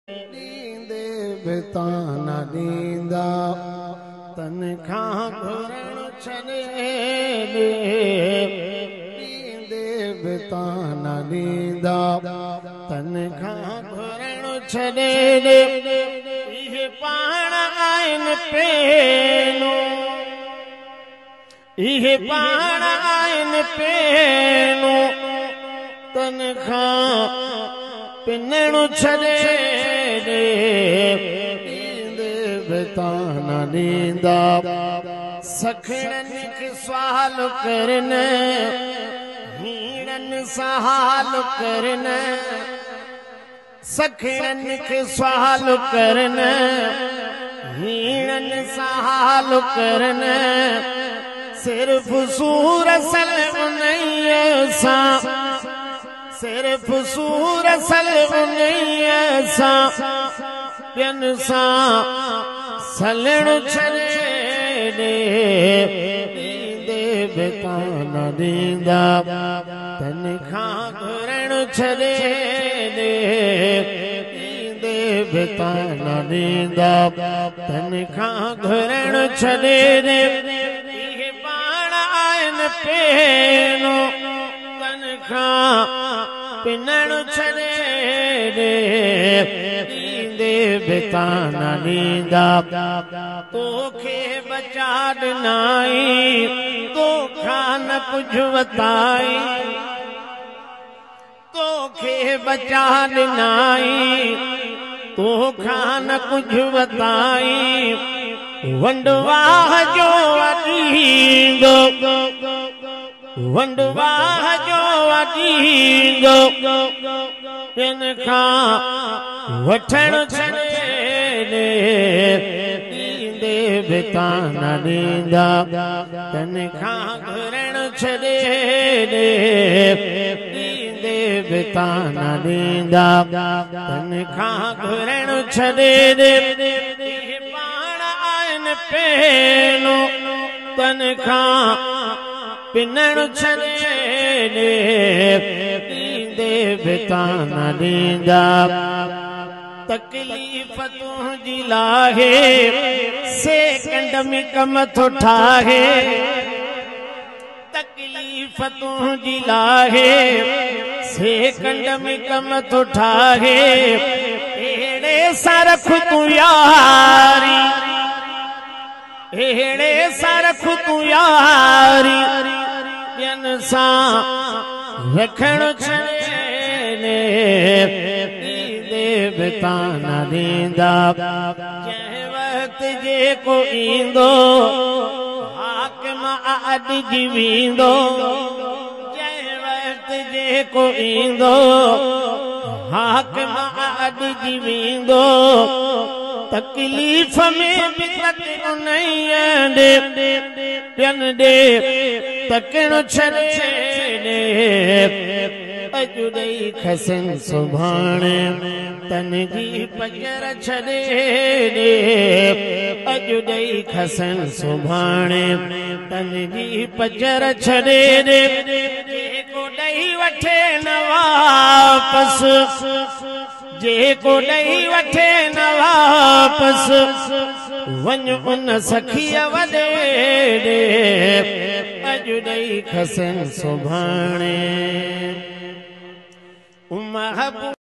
नींदे बिताना नींदा तनख़्वाह घुरण छॾे नींदे बिताना नींदा तनख़्वाह घुरण छॾे इहे पाण आहिनि पेनू इहे पाण आहिनि पेनू तनख़्वाह पिनण छॾे नींदे बिताना नींदा सखड़नि खे सुवाल करन हीणनि सां हाल करन सखड़नि खे सुवाल करन हीणनि सां हाल करन सिर्फ़ सूर सल उन्हीअ सां सिर्फ़ सूर सल उन्हीअ सां ॿियनि सां सलण छॾे नींदे बिताना नींदा तनख़्वाह घुरण छॾे नींदे बिताना नींदा तनख़्वाह घुरण छॾे इहे पाण आहिनि पेनू तनख़्वाह पिनण छॾे नींदे बिताना नींदा तोखे बचा ॾिनाई तोखां न कुझु वताई तोखे बचा ॾिनाई तोखां न कुझु वताई वंडवाह जो अॾींदो वंडवाह जो अॾींदो ॿियनि खां वठण छॾे नींदे बिताना नींदा तनख़्वाह घुरण छॾे नींदे बिताना नींदा तनख़्वाह घुरण छॾे इहे पाण आहिनि पेनू तनख़्वाह पिनण छॾे नींदे बिताना नींदा तकलीफ़ तुंहिंजी लाहे सेकंड में कम थो ठाहे तकलीफ़ तुंहिंजी लाहे सेकंड में कम थो ठाहे अहिड़े सां रख तूं यारी अहिड़े सां रख तूं यारी ॿियनि सां रखण छॾे नींदे बिताना नींदा जंहिं वक़्तु जेको ईंदो हाकिम अॾिजी वेंदो जंहिं वक़्तु जेको ईंदो हाकिम अॾिजी वेंदो तकलीफ़ में बि ॿियनि ॾे तकण छॾे अॼु ॾेई खसनि सुभाणे तन जी पजर छॾे अॼु ॾेई खसनि सुभाणे तन जी पजर छॾे जेको ॾेई वठे न वापसि जेको ॾेई वठे न वापसि वञ उन सखीअ वॾे अॼु ॾेई खसनि सुभाणे